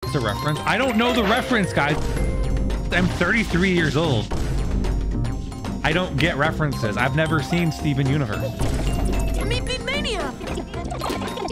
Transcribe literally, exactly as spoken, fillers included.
It's a reference. I don't know the reference, guys. I'm thirty-three years old. I don't get references. I've never seen Steven Universe.